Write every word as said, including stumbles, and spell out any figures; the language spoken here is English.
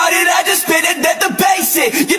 started, I just spit it, let the bass hit. You